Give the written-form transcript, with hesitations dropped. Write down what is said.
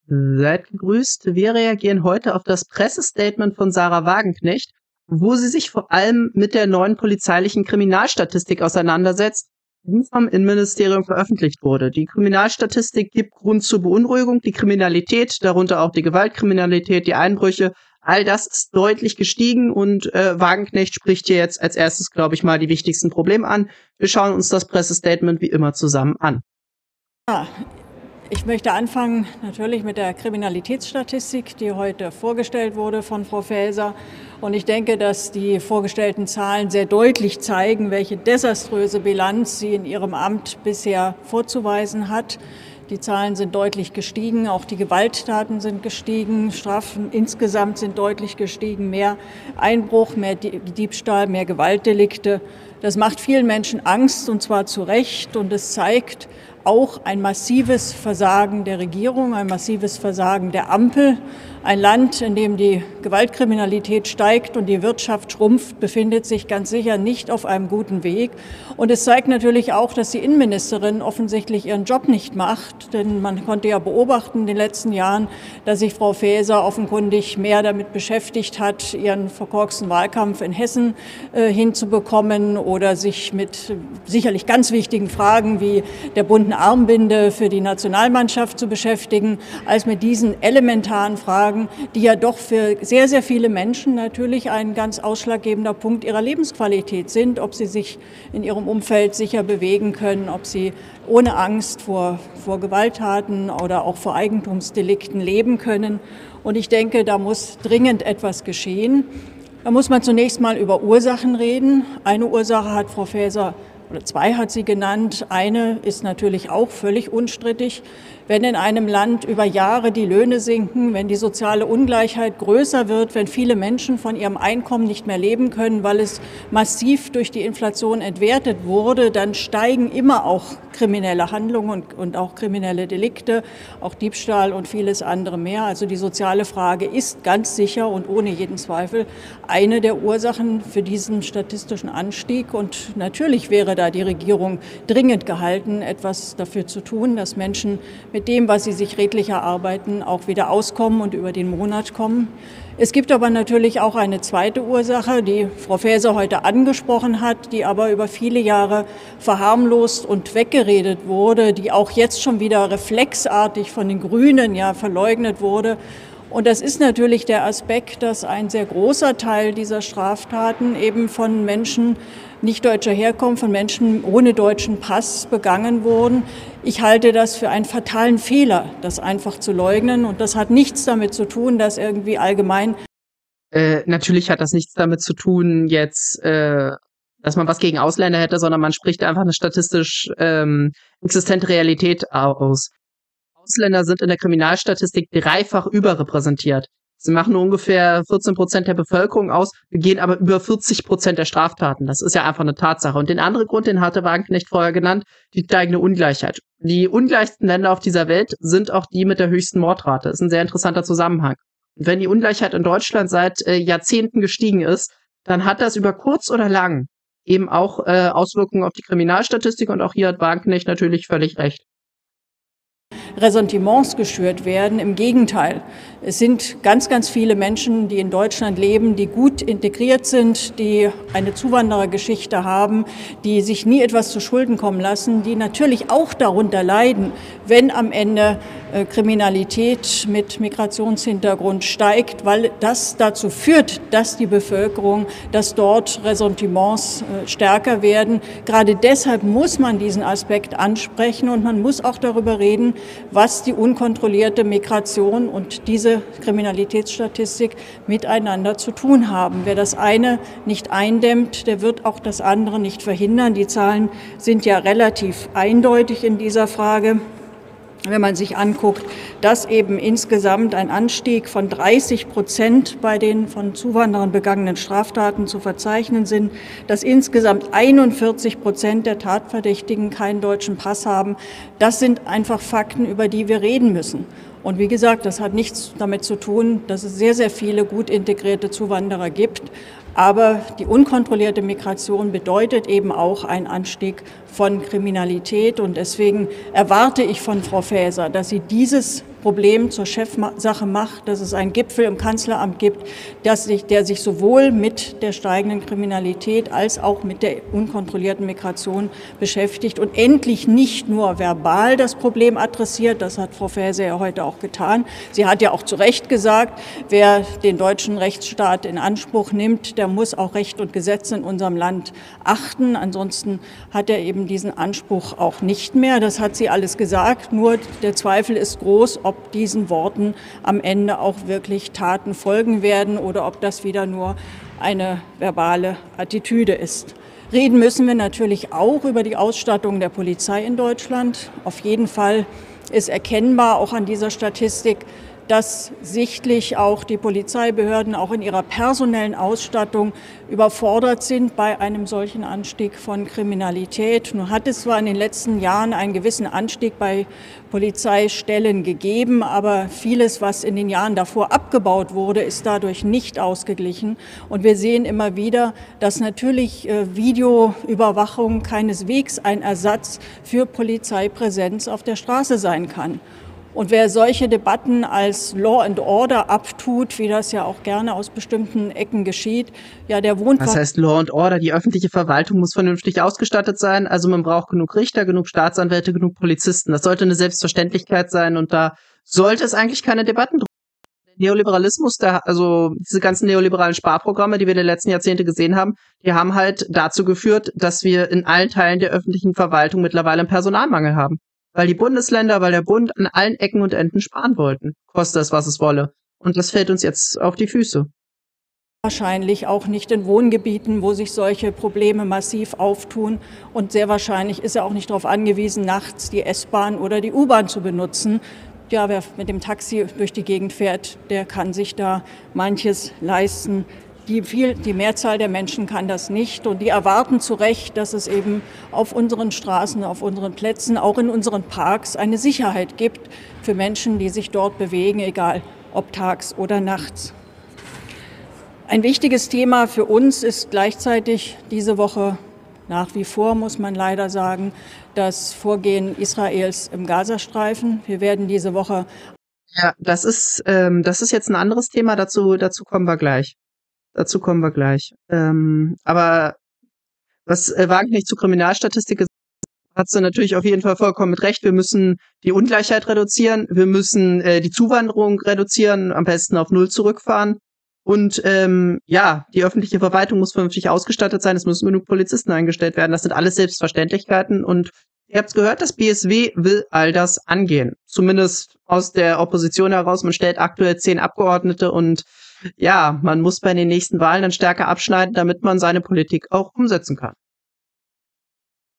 Seid gegrüßt. Wir reagieren heute auf das Pressestatement von Sahra Wagenknecht, wo sie sich vor allem mit der neuen polizeilichen Kriminalstatistik auseinandersetzt, die vom Innenministerium veröffentlicht wurde. Die Kriminalstatistik gibt Grund zur Beunruhigung. Die Kriminalität, darunter auch die Gewaltkriminalität, die Einbrüche, all das ist deutlich gestiegen und Wagenknecht spricht hier jetzt als erstes, glaube ich, mal die wichtigsten Probleme an. Wir schauen uns das Pressestatement wie immer zusammen an. Ja, ich möchte anfangen natürlich mit der Kriminalitätsstatistik, die heute vorgestellt wurde von Frau Faeser. Und ich denke, dass die vorgestellten Zahlen sehr deutlich zeigen, welche desaströse Bilanz sie in ihrem Amt bisher vorzuweisen hat. Die Zahlen sind deutlich gestiegen, auch die Gewalttaten sind gestiegen, Strafen insgesamt sind deutlich gestiegen, mehr Einbruch, mehr Diebstahl, mehr Gewaltdelikte. Das macht vielen Menschen Angst, und zwar zu Recht, und es zeigt auch ein massives Versagen der Regierung, ein massives Versagen der Ampel. Ein Land, in dem die Gewaltkriminalität steigt und die Wirtschaft schrumpft, befindet sich ganz sicher nicht auf einem guten Weg. Und es zeigt natürlich auch, dass die Innenministerin offensichtlich ihren Job nicht macht. Denn man konnte ja beobachten in den letzten Jahren, dass sich Frau Faeser offenkundig mehr damit beschäftigt hat, ihren verkorksten Wahlkampf in Hessen hinzubekommen oder sich mit sicherlich ganz wichtigen Fragen wie der bunten Armbinde für die Nationalmannschaft zu beschäftigen, als mit diesen elementaren Fragen, die ja doch für sehr, sehr viele Menschen natürlich ein ganz ausschlaggebender Punkt ihrer Lebensqualität sind, ob sie sich in ihrem Umfeld sicher bewegen können, ob sie ohne Angst vor Gewalttaten oder auch vor Eigentumsdelikten leben können. Und ich denke, da muss dringend etwas geschehen. Da muss man zunächst mal über Ursachen reden. Eine Ursache hat Frau Faeser, oder zwei hat sie genannt. Eine ist natürlich auch völlig unstrittig. Wenn in einem Land über Jahre die Löhne sinken, wenn die soziale Ungleichheit größer wird, wenn viele Menschen von ihrem Einkommen nicht mehr leben können, weil es massiv durch die Inflation entwertet wurde, dann steigen immer auch kriminelle Handlungen und auch kriminelle Delikte, auch Diebstahl und vieles andere mehr. Also die soziale Frage ist ganz sicher und ohne jeden Zweifel eine der Ursachen für diesen statistischen Anstieg. Und natürlich wäre da die Regierung dringend gehalten, etwas dafür zu tun, dass Menschen mit dem, was sie sich redlich erarbeiten, auch wieder auskommen und über den Monat kommen. Es gibt aber natürlich auch eine zweite Ursache, die Frau Faeser heute angesprochen hat, die aber über viele Jahre verharmlost und weggeredet wurde, die auch jetzt schon wieder reflexartig von den Grünen ja verleugnet wurde. Und das ist natürlich der Aspekt, dass ein sehr großer Teil dieser Straftaten eben von Menschen nicht deutscher Herkunft, von Menschen ohne deutschen Pass begangen wurden. Ich halte das für einen fatalen Fehler, das einfach zu leugnen. Und das hat nichts damit zu tun, dass irgendwie allgemein. Natürlich hat das nichts damit zu tun, jetzt, dass man was gegen Ausländer hätte, sondern man spricht einfach eine statistisch existente Realität aus. Ausländer sind in der Kriminalstatistik dreifach überrepräsentiert. Sie machen nur ungefähr 14% der Bevölkerung aus, begehen aber über 40% der Straftaten. Das ist ja einfach eine Tatsache. Und den anderen Grund, den hatte Wagenknecht vorher genannt, die steigende Ungleichheit. Die ungleichsten Länder auf dieser Welt sind auch die mit der höchsten Mordrate. Das ist ein sehr interessanter Zusammenhang. Und wenn die Ungleichheit in Deutschland seit Jahrzehnten gestiegen ist, dann hat das über kurz oder lang eben auch Auswirkungen auf die Kriminalstatistik. Und auch hier hat Wagenknecht natürlich völlig recht. Ressentiments geschürt werden. Im Gegenteil. Es sind ganz, ganz viele Menschen, die in Deutschland leben, die gut integriert sind, die eine Zuwanderergeschichte haben, die sich nie etwas zu Schulden kommen lassen, die natürlich auch darunter leiden, wenn am Ende Kriminalität mit Migrationshintergrund steigt, weil das dazu führt, dass die Bevölkerung, dass dort Ressentiments stärker werden. Gerade deshalb muss man diesen Aspekt ansprechen und man muss auch darüber reden, was die unkontrollierte Migration und diese Kriminalitätsstatistik miteinander zu tun haben. Wer das eine nicht eindämmt, der wird auch das andere nicht verhindern. Die Zahlen sind ja relativ eindeutig in dieser Frage. Wenn man sich anguckt, dass eben insgesamt ein Anstieg von 30% bei den von Zuwanderern begangenen Straftaten zu verzeichnen sind, dass insgesamt 41% der Tatverdächtigen keinen deutschen Pass haben, das sind einfach Fakten, über die wir reden müssen. Und wie gesagt, das hat nichts damit zu tun, dass es sehr, sehr viele gut integrierte Zuwanderer gibt. Aber die unkontrollierte Migration bedeutet eben auch einen Anstieg von Kriminalität. Und deswegen erwarte ich von Frau Faeser, dass sie dieses Problem zur Chefsache macht, dass es einen Gipfel im Kanzleramt gibt, der sich sowohl mit der steigenden Kriminalität als auch mit der unkontrollierten Migration beschäftigt und endlich nicht nur verbal das Problem adressiert. Das hat Frau Faeser ja heute auch getan. Sie hat ja auch zu Recht gesagt, wer den deutschen Rechtsstaat in Anspruch nimmt, der muss auch Recht und Gesetze in unserem Land achten. Ansonsten hat er eben diesen Anspruch auch nicht mehr. Das hat sie alles gesagt. Nur der Zweifel ist groß, ob diesen Worten am Ende auch wirklich Taten folgen werden oder ob das wieder nur eine verbale Attitüde ist. Reden müssen wir natürlich auch über die Ausstattung der Polizei in Deutschland. Auf jeden Fall ist erkennbar, auch an dieser Statistik, dass sichtlich auch die Polizeibehörden auch in ihrer personellen Ausstattung überfordert sind bei einem solchen Anstieg von Kriminalität. Nun hat es zwar in den letzten Jahren einen gewissen Anstieg bei Polizeistellen gegeben, aber vieles, was in den Jahren davor abgebaut wurde, ist dadurch nicht ausgeglichen. Und wir sehen immer wieder, dass natürlich Videoüberwachung keineswegs ein Ersatz für Polizeipräsenz auf der Straße sein kann. Und wer solche Debatten als Law and Order abtut, wie das ja auch gerne aus bestimmten Ecken geschieht, ja, der wohnt... Was heißt Law and Order? Die öffentliche Verwaltung muss vernünftig ausgestattet sein. Also man braucht genug Richter, genug Staatsanwälte, genug Polizisten. Das sollte eine Selbstverständlichkeit sein und da sollte es eigentlich keine Debatten drum. Der Neoliberalismus, also diese ganzen neoliberalen Sparprogramme, die wir in den letzten Jahrzehnten gesehen haben, die haben halt dazu geführt, dass wir in allen Teilen der öffentlichen Verwaltung mittlerweile einen Personalmangel haben. Weil die Bundesländer, weil der Bund an allen Ecken und Enden sparen wollten. Koste es, was es wolle. Und das fällt uns jetzt auf die Füße. Wahrscheinlich auch nicht in Wohngebieten, wo sich solche Probleme massiv auftun. Und sehr wahrscheinlich ist er auch nicht darauf angewiesen, nachts die S-Bahn oder die U-Bahn zu benutzen. Ja, wer mit dem Taxi durch die Gegend fährt, der kann sich da manches leisten. Die Mehrzahl der Menschen kann das nicht und die erwarten zu Recht, dass es eben auf unseren Straßen, auf unseren Plätzen, auch in unseren Parks eine Sicherheit gibt für Menschen, die sich dort bewegen, egal ob tags oder nachts. Ein wichtiges Thema für uns ist gleichzeitig diese Woche nach wie vor, muss man leider sagen, das Vorgehen Israels im Gazastreifen. Wir werden diese Woche... Ja, das ist jetzt ein anderes Thema, dazu kommen wir gleich. Aber was Wagenknecht zur Kriminalstatistik gesagt hat, sie natürlich auf jeden Fall vollkommen mit Recht. Wir müssen die Ungleichheit reduzieren, wir müssen die Zuwanderung reduzieren, am besten auf Null zurückfahren. Und die öffentliche Verwaltung muss vernünftig ausgestattet sein, es müssen genug Polizisten eingestellt werden. Das sind alles Selbstverständlichkeiten und ihr habt's gehört, das BSW will all das angehen. Zumindest aus der Opposition heraus. Man stellt aktuell 10 Abgeordnete und ja, man muss bei den nächsten Wahlen dann stärker abschneiden, damit man seine Politik auch umsetzen kann.